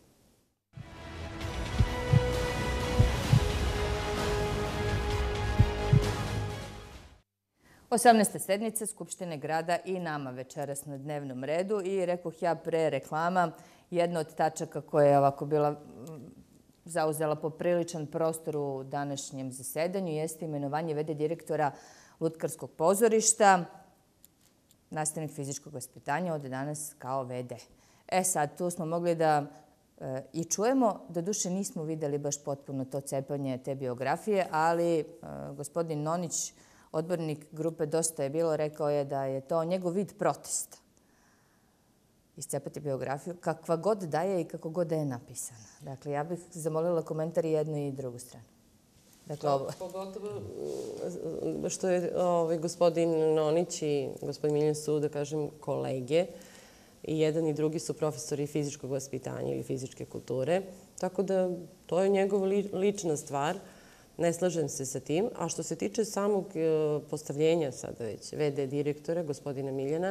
Osamnaesta sednica Skupštine grada i nama večeras na dnevnom redu i rekoh ja pre reklama, jedna od tačaka koja je ovako bila zauzela popriličan prostor u današnjem zasedanju jeste imenovanje v.d. direktora Lutkarskog pozorišta, nastavnik fizičkog vaspitanja od danas kao v.d. Sad, tu smo mogli da i čujemo, da duše nismo videli baš potpuno to cepanje te biografije, ali gospodin Nonić, odbornik grupe Dosta je bilo, rekao je da je to njegov vid protesta. Iscepati biografiju, kakva god da je i kako god da je napisana. Dakle, ja bih zamolila komentar i jednu i drugu stranu. Pogotovo što je gospodin Nonić i gospodin Miljan su, da kažem, kolege. I jedan i drugi su profesori fizičkog vaspitanja ili fizičke kulture. Tako da to je njegova lična stvar. Ne slažem se sa tim. A što se tiče samog postavljenja sada već v.d. direktora, gospodina Miljana,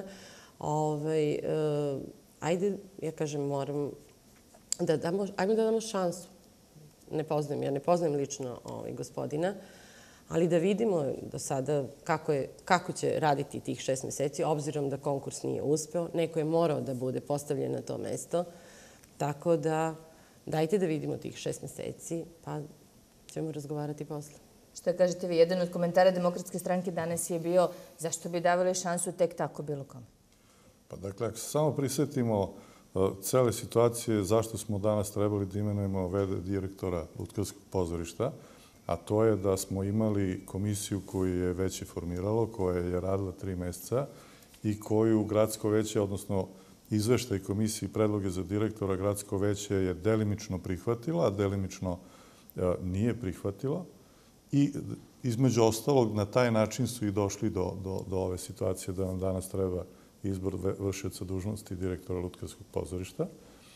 ajde, ja kažem, moram da damo šansu. Ja ne poznajem lično gospodina, ali da vidimo do sada kako će raditi tih 6 meseci, obzirom da konkurs nije uspeo. Neko je morao da bude postavljen na to mesto. Tako da, dajte da vidimo tih 6 meseci, pa ćemo razgovarati posle. Šta kažete vi? Jedan od komentara Demokratske stranke danas je bio zašto bi davali šansu tek tako bilo kome? Pa dakle, ako se samo prisjetimo cele situacije zašto smo danas trebali da imenujemo v.d. direktora Lutkarskog pozorišta, a to je da smo imali komisiju koju je veće formiralo, koja je radila 3 meseca i koju gradsko veće, odnosno izveštaj komisiji predloge za direktora gradsko veće je delimično prihvatila, a delimično nije prihvatila. I između ostalog, na taj način su i došli do ove situacije da nam danas treba izbor vršioca dužnosti direktora Lutkarskog pozorišta.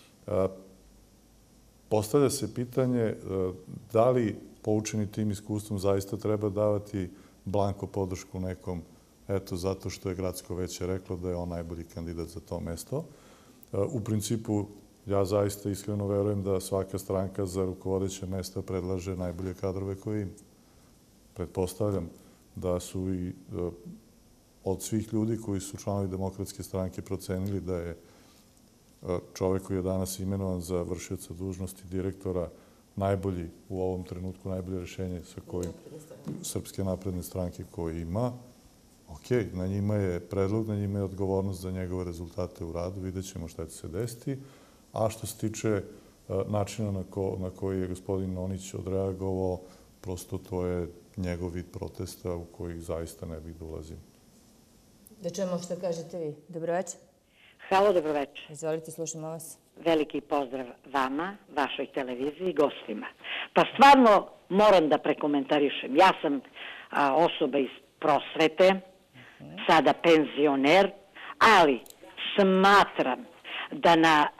Postavlja se pitanje da li poučeni tim iskustvom zaista treba davati blanko podršku nekom, eto, zato što je gradsko veće reklo da je on najbolji kandidat za to mesto. U principu, ja zaista iskreno verujem da svaka stranka za rukovodeće mesta predlaže najbolje kadrove koje ima. Pretpostavljam da su i od svih ljudi koji su članovi Demokratske stranke procenili da je čovek koji je danas imenovan za vršioca dužnosti direktora najbolji u ovom trenutku, najbolje rešenje sa kojim Srpske napredne stranke koje ima. Ok, na njima je predlog, na njima je odgovornost za njegove rezultate u radu, vidjet ćemo šta će se desiti. A što se tiče načina na koji je gospodin Nonić odreagovao, prosto to je njegov vid protesta u koji zaista ne bih da ulazim. Da čujemo što kažete vi. Dobroveče. Halo, dobroveče. Izvolite, slušamo vas. Veliki pozdrav vama, vašoj televiziji i gostima. Pa stvarno moram da prekomentarišem. Ja sam osoba iz prosvete, sada penzioner, ali smatram da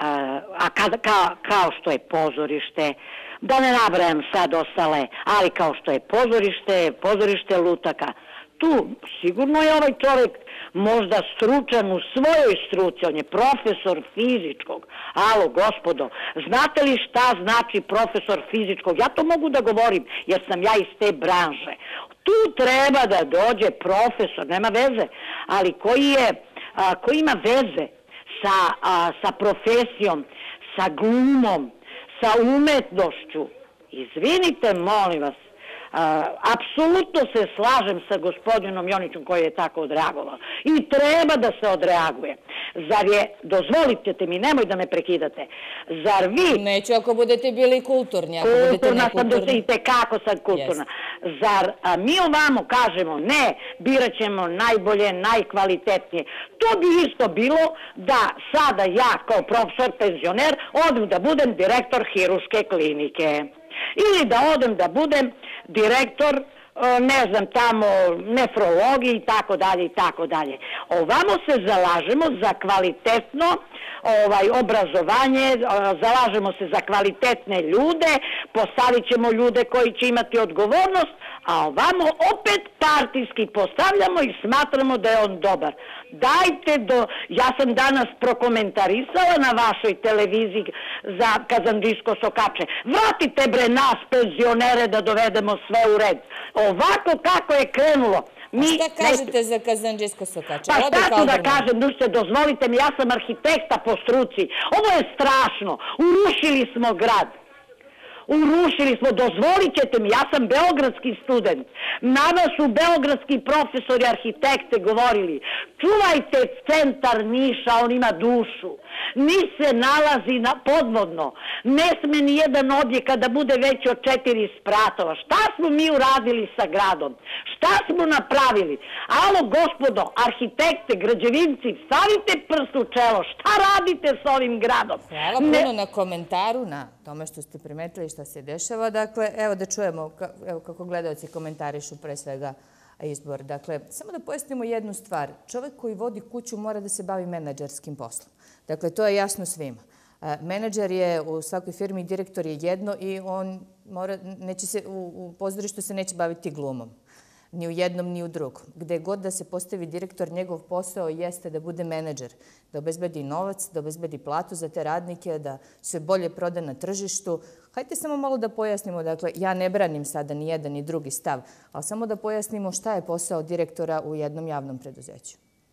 kao što je pozorište, da ne nabrajam sad ostale, ali kao što je pozorište Lutaka, tu sigurno je ovaj čovjek možda stručan u svojoj struci, on je profesor fizičkog. Alo, gospodo, znate li šta znači profesor fizičkog? Ja to mogu da govorim, jer sam ja iz te branže. Tu treba da dođe profesor, nema veze, ali koji ima veze sa profesijom, sa glumom, sa umetnošću. Izvinite, molim vas, apsolutno se slažem sa gospodinom Jonićem koji je tako odreagovao. I treba da se odreaguje. Zar je, dozvolite mi, nemoj da me prekidate, zar vi... Neću ako budete bili kulturni, ako budete kulturna nekulturni. sam da se i tekako sam kulturna. Zar mi ovamo kažemo ne, birat ćemo najbolje, najkvalitetnije. To bi isto bilo da sada ja kao profesor, penzioner, odem da budem direktor hirurške klinike. Ili da odem da budem direktor, ne znam, tamo, nefrologije i tako dalje i tako dalje. Ovamo se zalažemo za kvalitetno obrazovanje, zalažemo se za kvalitetne ljude, postavit ćemo ljude koji će imati odgovornost, a ovamo opet partijski postavljamo i smatramo da je on dobar. Ja sam danas prokomentarisala na vašoj televiziji za Kazanđijsko sokače. Vratite bre nas, penzionere, da dovedemo sve u red. Ovako kako je krenulo. Šta kažete za Kazanđijsko sokače? Pa šta ću da kažem, dušce, dozvolite mi, ja sam arhitekta po struci. Ovo je strašno. Urušili smo grad. Urušili smo, dozvolit ćete mi, ja sam beogradski student. Nama su beogradski profesori arhitekte govorili, čuvajte centar Niša, on ima dušu. Niš se nalazi podvodno. Ne sme ni jedan objekat da bude veći od 4 spratova. Šta smo mi uradili sa gradom? Šta smo napravili? Alo, gospodo, arhitekte, građevinci, stavite prst u čelo. Šta radite s ovim gradom? Hvala puno na komentaru, na tome što ste primetili šta se dešava. Dakle, evo da čujemo kako gledalci komentarišu pre svega izbor. Dakle, samo da pojasnimo jednu stvar. Čovek koji vodi kuću mora da se bavi menadžerskim poslom. Dakle, to je jasno svima. Menadžer je u svakoj firmi, direktor je jedno i on u pozorištu se neće baviti glumom. Ni u jednom, ni u drugom. Gde god da se postavi direktor, njegov posao jeste da bude menadžer, da obezbedi novac, da obezbedi platu za te radnike, da se bolje proda na tržištu. Hajde samo malo da pojasnimo, dakle, ja ne branim sada ni jedan ni drugi stav, ali samo da pojasnimo šta je posao direktora u jednom javnom preduzeću.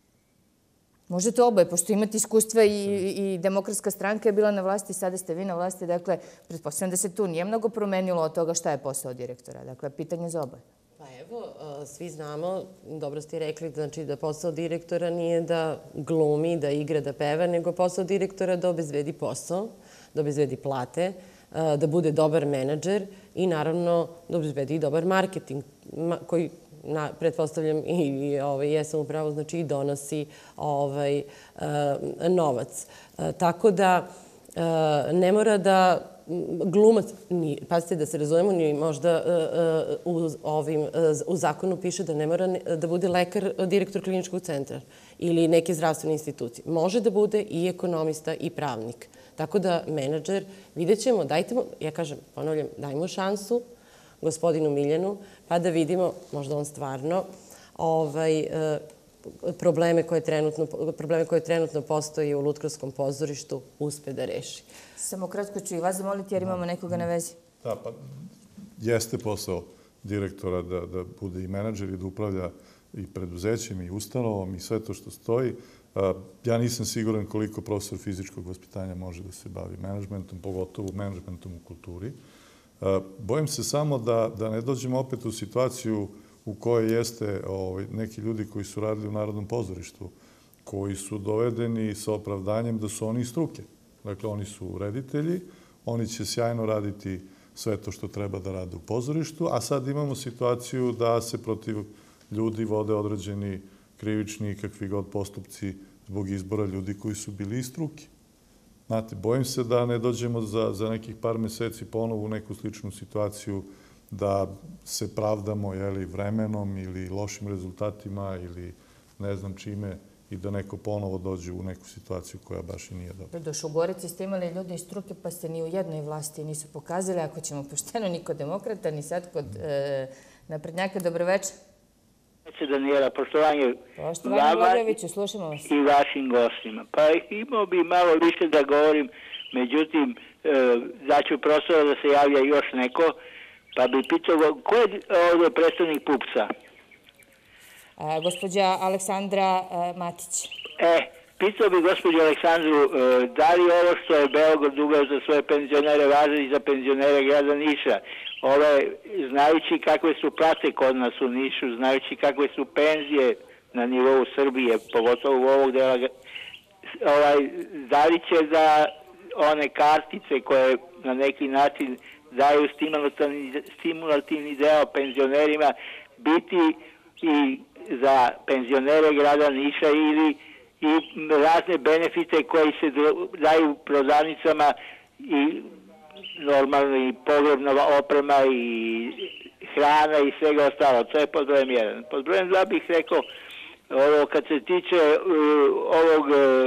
Možete oboje, pošto imate iskustva i Demokratska stranka je bila na vlasti, sada ste vi na vlasti, dakle, pretpostavljam da se tu nije mnogo promenilo od toga šta je posao direktora. Dakle, pitanje za oboje. Pa evo, svi znamo, dobro ste rekli, znači da posao direktora nije da glumi, da igra, da peva, nego posao direktora da obezbedi posao, da obezbedi plate, da bude dobar menadžer i naravno da obezbedi i dobar marketing koji pretpostavljam i jesam upravo, znači i donosi novac. Tako da ne mora da glumac, pazite da se razumemo, ni možda u zakonu piše da ne mora da bude lekar, direktor kliničkog centra ili neke zdravstvene institucije. Može da bude i ekonomista i pravnik. Tako da menadžer, vidjet ćemo, dajte mu, ja kažem, ponavljam, dajmo šansu gospodinu Miljanu, pa da vidimo, možda on stvarno, probleme koje trenutno postoji u Lutkarskom pozorištu uspe da reši. Samo kratko ću i vas zamoliti jer imamo nekoga na vezi. Da, pa jeste posao direktora da bude i menadžer i da upravlja i preduzećem i ustanovom i sve to što stoji. Ja nisam siguran koliko profesor fizičkog vaspitanja može da se bavi menadžmentom, pogotovo menadžmentom u kulturi. Bojim se samo da ne dođemo opet u situaciju u kojoj jeste neki ljudi koji su radili u Narodnom pozorištu, koji su dovedeni sa opravdanjem da su oni iz struke. Dakle, oni su reditelji, oni će sjajno raditi sve to što treba da rade u pozorištu, a sad imamo situaciju da se protiv ljudi vode određeni krivični i kakvi god postupci zbog izbora ljudi koji su bili iz struke. Znate, bojim se da ne dođemo za nekih par meseci ponovo u neku sličnu situaciju da se pravdamo vremenom ili lošim rezultatima ili ne znam čime i da neko ponovo dođe u neku situaciju koja baš i nije dobra. Došao u Gorici ste imali ljudi iz struke pa ste ni u jednoj vlasti nisu pokazali, ako ćemo pošteno, ni kod demokrata, ni sad kod naprednjaka. Dobro večer. Danijela, poštovanje vama slušamo vas. I vašim gostima. Pa imao bi malo više da govorim, međutim, daću prostora da se javlja još neko, pa bi pitao, ko je ovdje predstavnik PUPS-a? Gospođa Aleksandra Matić. pitao bi gospođu Aleksandru, da li ovo što je Beograd uveo za svoje penzionere važe i za penzionere grada Niša? Znajući kakve su plate kod nas u Nišu, znajući kakve su penzije na nivou Srbije, pogotovo u ovog dela, da li će da one kartice koje na neki način daju stimulativni deo penzionerima biti i za penzionere grada Niša ili i razne benefite koji se daju prodavnicama i normalno i pogrebna oprema i hrana i svega ostalo. To je pod brojem 1. Pod brojem 2 bih rekao, kad se tiče ovog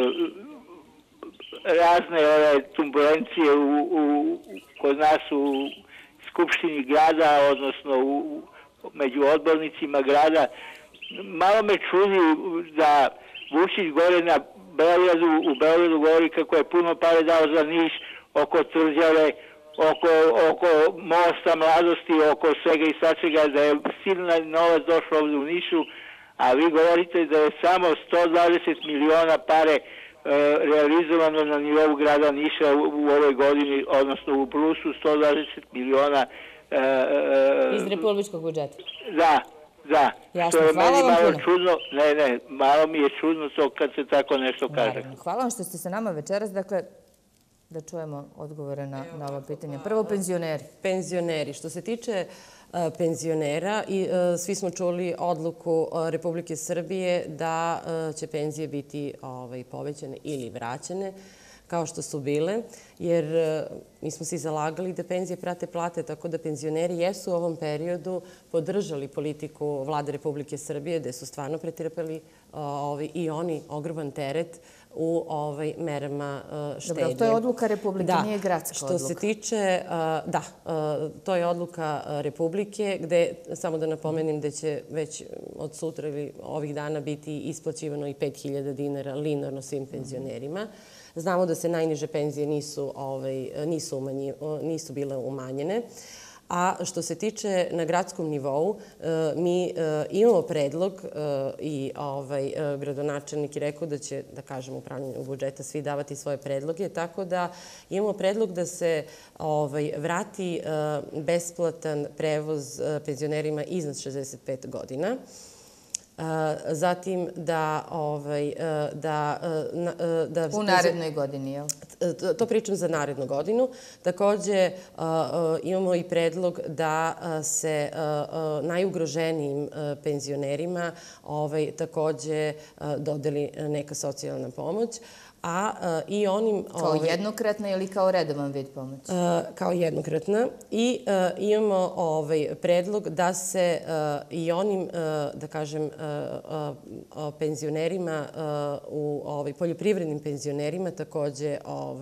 razne turbulencije kod nas u Skupštini grada, odnosno među odbornicima grada, malo me čudi da Vučić gore na Beogradu, u Beogradu govori kako je puno pare dao za Niš, oko tvrđave, oko mosta mladosti, oko svega i svačega, da je silna novac došao ovdje u Nišu, a vi govorite da je samo 120 miliona pare realizovano na nivou grada Niša u ovoj godini, odnosno u plusu 120 miliona. Iz republičkog budžeta? Da. Jasno, hvala vam puno. Čudno, malo mi je čudno to kad se tako nešto kaže. Hvala vam što ste sa nama večeras, dakle, da čujemo odgovore na ova pitanja. Prvo, penzioneri. Penzioneri. Što se tiče penzionera, svi smo čuli odluku Republike Srbije da će penzije biti povećane ili vraćene, kao što su bile, jer mi smo se zalagali da penzije prate plate, tako da penzioneri jesu u ovom periodu podržali politiku Vlade Republike Srbije, gde su stvarno pretrpeli i oni ogroman teret u merama štednje. Dobro, to je odluka Republike, nije gradska odluka. Što se tiče, da, to je odluka Republike, gde, samo da napomenem da će već od sutra ili ovih dana biti isplaćivano i 5.000 dinara linearno svim penzionerima. Znamo da se najniže penzije nisu bile umanjene. A što se tiče na gradskom nivou, mi imamo predlog i gradonačelnik je rekao da će, da kažem, upravljanju budžeta svi davati svoje predloge, tako da imamo predlog da se vrati besplatan prevoz penzionerima iznad 65 godina. Zatim da... U narednoj godini, jel? To pričam za narednu godinu. Takođe, imamo i predlog da se najugroženijim penzionerima takođe dodeli neka socijalna pomoć. I onim... Kao jednokratna ili kao redovan vid pomoći? Kao jednokratna. I imamo predlog da se i onim, da kažem, penzionerima, poljoprivrednim penzionerima takođe,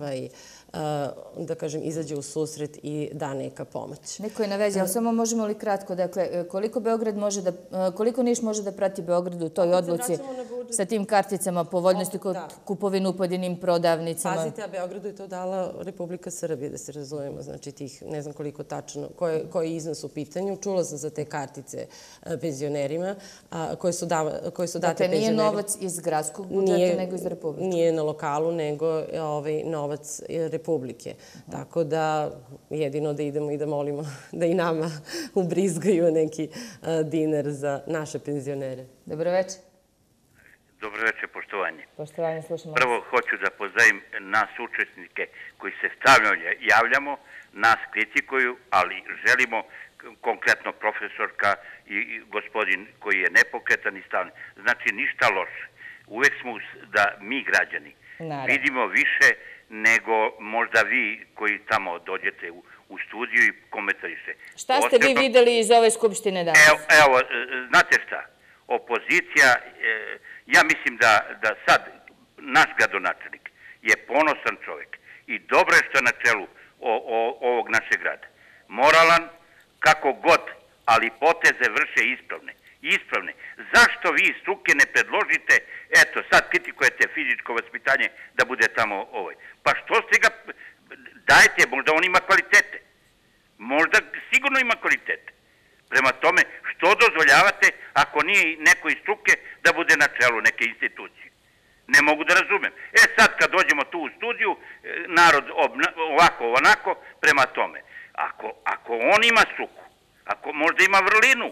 da kažem, izađe u susret i da neka pomoć. Neko je na vezi, ali samo možemo li kratko, dakle, koliko Niš može da prati Beograd u toj odluci sa tim karticama povoljnosti kod kupovinu u pojedinim prodavnicama? Pazite, a Beogradu je to dala Republika Srbije, da se razumemo, znači tih, ne znam koliko tačno, koji iznos u pitanju. Čula sam za te kartice penzionerima koje su date penzionerima. Dakle, nije novac iz gradskog budžeta, nego iz republičkog? Nije na lokalu, nego novac Republike. Tako da jedino da idemo i da molimo da i nama ubrizgaju neki dinar za naše penzionere. Dobro večer. Dobro večer, poštovanje. Poštovanje, slušamo. Prvo hoću da pozdravim nas učesnike koji se stalno javljamo, nas kritikuju, ali želimo konkretno profesorka i gospodin koji je nepokretan i stalni. Znači, ništa loše. Uvek smo da mi građani vidimo više nego možda vi koji tamo dođete u studiju i komentariše. Šta ste vi videli iz ove skupštine danas? Evo, znate šta, opozicija, ja mislim da sad naš gradonačelnik je ponosan čovjek i dobro je što je na čelu ovog našeg grada. Moralan, kako god, ali poteze vrše ispravne. Zašto vi iz struke ne predložite, eto, sad kritikujete fizičko vaspitanje da bude tamo Pa što ste ga, dajte, možda on ima kvalitete. Možda sigurno ima kvalitete. Prema tome, što dozvoljavate ako nije neko iz struke da bude na čelu neke institucije? Ne mogu da razumem. Sad kad dođemo tu u studiju, narod ovako, onako, prema tome. Ako on ima suku, ako možda ima vrlinu,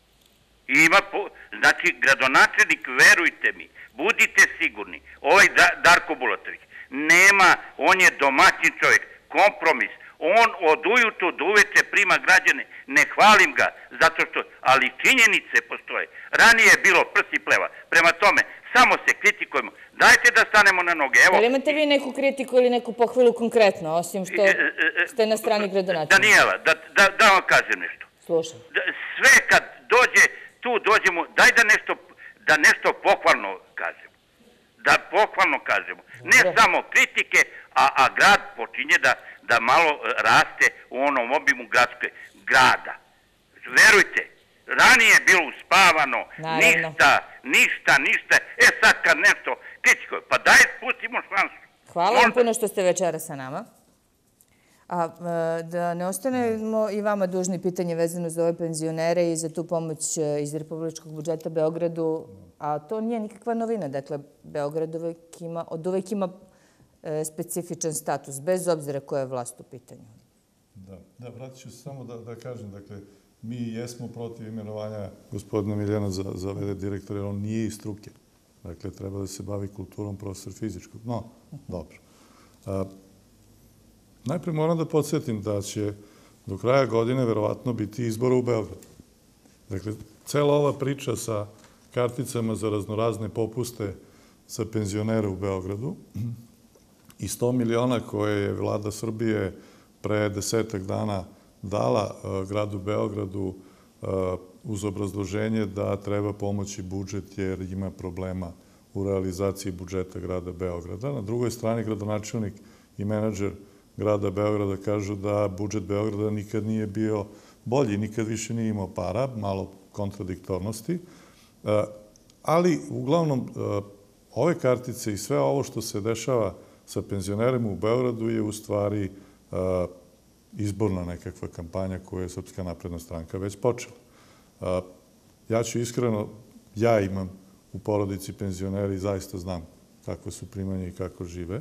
znači gradonačelnik, verujte mi, budite sigurni, ovaj Darko Bulatović, nema, on je domaćin čovjek, kompromis, on od ujutru do uveče prima građane, ne hvalim ga, zato što, ali činjenice postoje. Ranije je bilo prsi pleva, prema tome, samo se kritikujemo, dajte da stanemo na noge. Ali imate vi neku kritiku ili neku pohvalu konkretno, osim što ste na strani gradonačelnika? Danijela, da vam kažem nešto. Slušam. Sve kad dođe, tu dođemo, daj da nešto pohvalno kažemo. Da pohvalno kažemo. Ne samo kritike, a grad počinje da malo raste u onom obimu grada. Verujte, ranije je bilo uspavano, ništa. Sad kad nešto kritikuje, pa daj spustimo šansu. Hvala vam puno što ste večera sa nama. A da ne ostanemo i vama dužni pitanje vezano za ove penzionere i za tu pomoć iz republičkog budžeta Beogradu, a to nije nikakva novina. Dakle, Beograd od uvek ima specifičan status, bez obzira koja je vlast u pitanju. Da, vratit ću se samo da kažem, dakle, mi jesmo protiv imenovanja gospodina Miljana za v.d. direktora, jer on nije iz struke. Dakle, treba da se bavi kulturom, profesor fizičkog. No, dobro. Najprej moram da podsjetim da će do kraja godine verovatno biti izbora u Beogradu. Dakle, cela ova priča sa karticama za raznorazne popuste za penzionere u Beogradu i 100 miliona koje je vlada Srbije pre 10 dana dala gradu Beogradu uz obrazloženje da treba pomoći budžet jer ima problema u realizaciji budžeta grada Beograda. Na drugoj strani gradonačelnik i menadžer grada Beograda kažu da budžet Beograda nikad nije bio bolji, nikad više nije imao para, malo kontradiktornosti. Ali, uglavnom, ove kartice i sve ovo što se dešava sa penzionerima u Beogradu je u stvari izborna nekakva kampanja koju je Srpska napredna stranka već počela. Ja ću iskreno, ja imam u porodici penzioneri i zaista znam kako su primanja i kako žive,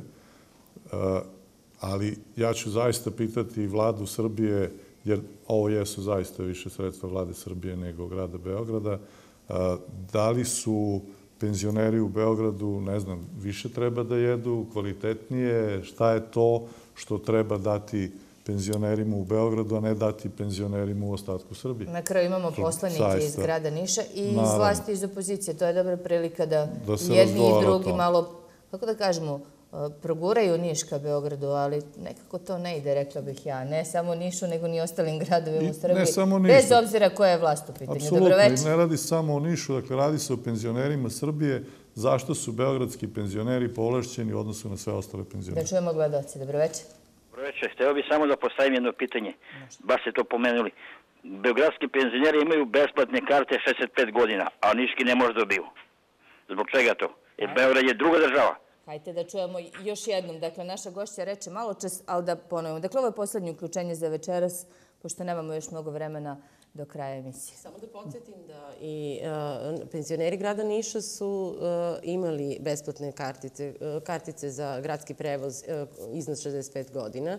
ali ja ću zaista pitati vladu Srbije, jer ovo jesu zaista više sredstva vlade Srbije nego grada Beograda, da li su penzioneri u Beogradu, ne znam, više treba da jedu, kvalitetnije, šta je to što treba dati penzionerima u Beogradu, a ne dati penzionerima u ostatku Srbije. Na kraju imamo poslanike iz grada Niša i iz vlasti iz opozicije. To je dobra prilika da jedni i drugi malo, kako da kažemo, proguraju Niš ka Beogradu, ali nekako to ne ide, rekla bih ja. Ne samo Nišu, nego ni ostalim gradovima u Srbiji. Bez obzira koja je vlast u pitanju. Apsolutno, ne radi samo o Nišu, dakle radi se o penzionerima Srbije. Zašto su beogradski penzioneri povlašćeni u odnosu na sve ostale penzionere? Da čujemo gledaoci. Dobroveče. Dobroveče. Hteo bih samo da postavim jedno pitanje. Baš ste to pomenuli. Beogradski penzioneri imaju besplatne karte 65 godina, a niški ne može dobiju. Zbog čega to? Jer Beograd je druga država. Hajde da čujemo još jednom. Dakle, naša gošća reče malo čas, ali da ponovimo. Dakle, ovo je poslednje uključenje za večeras, pošto nemamo još mnogo vremena do kraja emisije. Samo da podsjetim da i penzioneri grada Niša su imali besplatne kartice za gradski prevoz iznad 65 godina.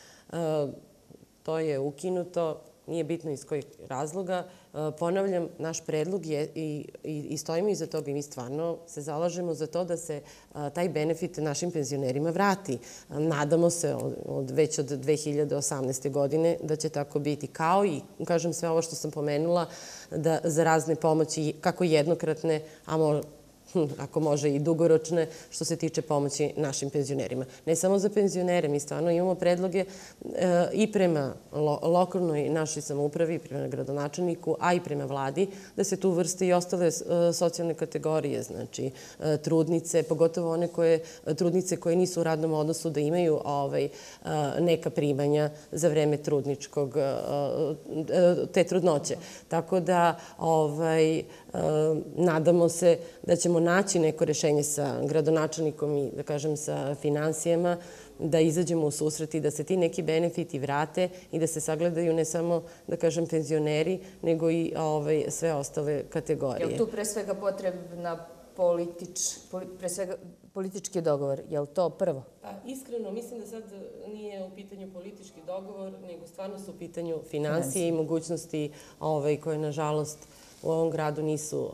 To je ukinuto, nije bitno iz kojih razloga. Ponavljam, naš predlog je i stojimo iza toga i mi stvarno se zalažemo za to da se taj benefit našim penzionerima vrati. Nadamo se već od 2018. godine da će tako biti. Kao i, kažem, sve ovo što sam pomenula, da za razne pomoći, kako jednokratne, a ako može i dugoročne, što se tiče pomoći našim penzionerima. Ne samo za penzionere, mi stvarno imamo predloge i prema lokalnoj našoj samoupravi, prema gradonačelniku, a i prema vladi, da se tu vrste i ostale socijalne kategorije, znači trudnice, pogotovo one trudnice koje nisu u radnom odnosu, da imaju neka primanja za vreme te trudnoće. Tako da nadamo se da ćemo naći neko rešenje sa gradonačelnikom i, da kažem, sa finansijama, da izađemo u susret i da se ti neki benefiti vrate i da se sagledaju ne samo, da kažem, penzioneri, nego i politički dogovor. Je li to prvo? Pa iskreno, mislim da sad nije u pitanju politički dogovor, nego stvarno su u pitanju financije i mogućnosti koje, nažalost, u ovom gradu nisu,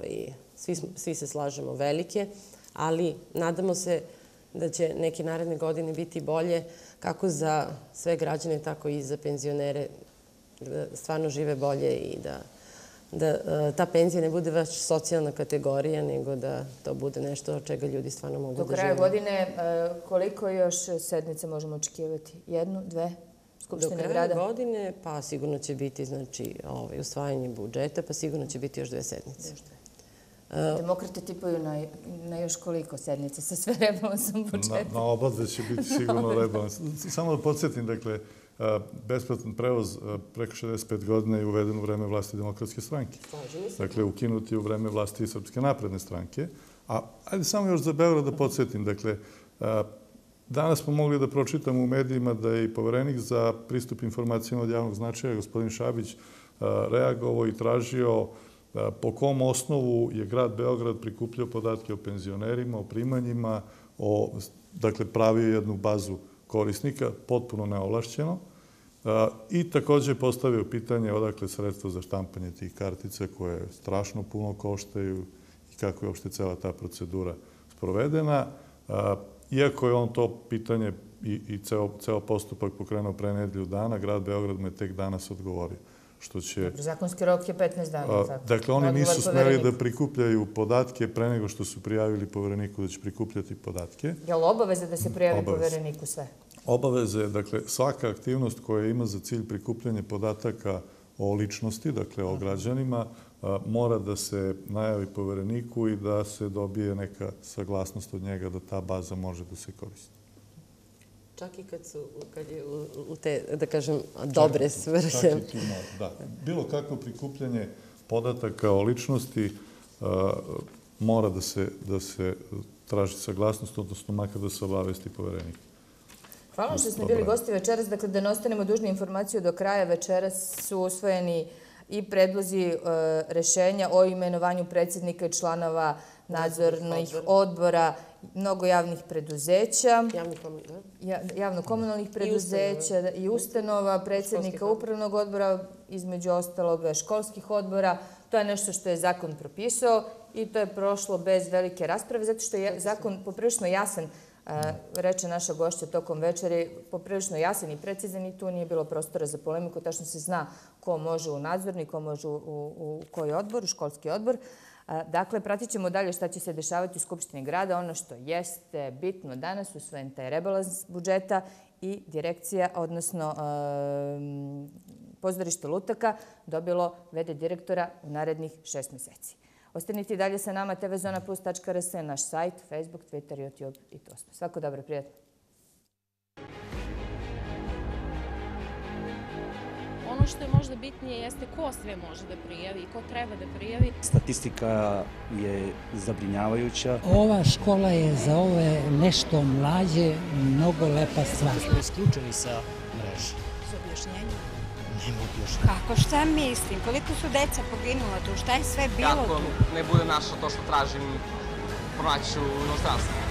svi se slažemo, velike, ali nadamo se da će neke naredne godine biti bolje kako za sve građane, tako i za penzionere, da stvarno žive bolje i da ta penzija ne bude baš socijalna kategorija, nego da to bude nešto od čega ljudi stvarno mogu da žive. Do kraja godine koliko još sednice možemo očekivati? Jednu, dve? Skupštine grada? Do kraja godine, pa sigurno će biti usvajanje budžeta, pa sigurno će biti još 2 sednice. Demokrate tipuju na još koliko sednice sa sve rebalansom budžeta? Na oba dve će biti sigurno rebalans. Samo da podsjetim, dakle, besplatan prevoz preko 65 godina je uveden u vreme vlasti Demokratske stranke. Dakle, ukinut je u vreme vlasti Srpske napredne stranke. A ajde samo još za Beograd da podsjetim. Dakle, danas smo mogli da pročitamo u medijima da je i Poverenik za pristup informacijama od javnog značaja, gospodin Šabić, reagovao i tražio po kom osnovu je grad Beograd prikupljao podatke o penzionerima, o primanjima, dakle, pravio jednu bazu korisnika, potpuno neovlašćeno. I takođe postavio pitanje odakle sredstva za štampanje tih kartica koje strašno puno koštaju i kako je uopšte cela ta procedura sprovedena. Iako je on to pitanje i ceo postupak pokrenuo pre nedelju dana, grad Beograd mu je tek danas odgovorio. Zakonski rok je 15 dana. Dakle, oni nisu smeli da prikupljaju podatke pre nego što su prijavili Povereniku da će prikupljati podatke. Je li obaveza da se prijavi Povereniku sve? Obaveza je, dakle, svaka aktivnost koja ima za cilj prikupljanje podataka o ličnosti, dakle, o građanima, mora da se najavi Povereniku i da se dobije neka saglasnost od njega da ta baza može da se koristi. Čak i kad je u te, da kažem, dobre svrhe. Čak i tu mora, da. Bilo kakvo prikupljanje podataka o ličnosti mora da se traži saglasnost, odnosno makar da se obavesti Poverenik. Hvala što ste bili gosti večeras. Dakle, da ne ostanemo dužni informaciju do kraja, večeras su usvojeni i predlozi rešenja o imenovanju predsjednika i članova nadzornih odbora mnogo javnih preduzeća, javno-komunalnih preduzeća i ustanova, predsjednika upravnog odbora, između ostalog školskih odbora. To je nešto što je zakon propisao i to je prošlo bez velike rasprave, zato što je zakon poprilično jasan, reče naša gošća tokom večeri, poprilično jasan i precizan i tu nije bilo prostora za polemiku, tačno se zna ko može u nadzorni, ko može u koji odbor, u školski odbor. Dakle, pratit ćemo dalje šta će se dešavati u Skupštini grada. Ono što jeste bitno danas, usvojen taj rebalans budžeta i direkcija, odnosno pozorište Lutaka, dobilo v.d. direktora u narednih 6 meseci. Ostanite i dalje sa nama, tvzonaplus.rs, naš sajt, Facebook, Twitter, YouTube i to sve. Svako dobro, prijatno. Ono što je možda bitnije jeste ko sve može da prijavi i ko treba da prijavi. Statistika je zabrinjavajuća. Ova škola je za ove nešto mlađe mnogo lepa stvar. Smo isključeni sa mreže. S objašnjenjem? Nema objašnjenja. Kako, šta mislim? Koliko su deca poginula tu? Šta je sve bilo tu? Kako ne bude našo to što tražim, pronaći u inostranstvu.